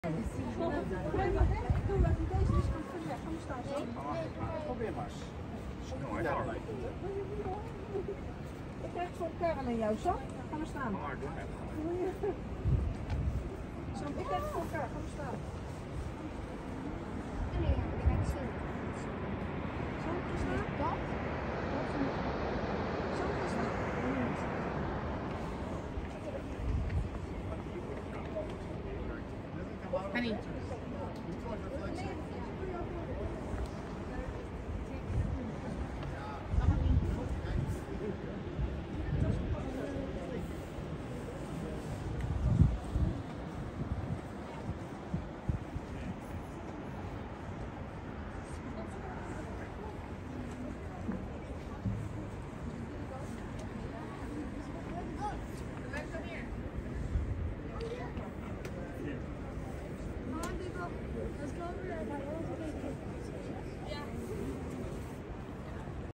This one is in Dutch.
Probeer maar eens. Snelheid arbeid. Ik krijg voor elkaar alleen jou. Sam, ga maar staan. Sam, ik krijg voor elkaar. Ga maar staan. Nee, ik ga het zien. Sam, ga staan. Dat? Sam, ga staan. Honey. Let's go over there.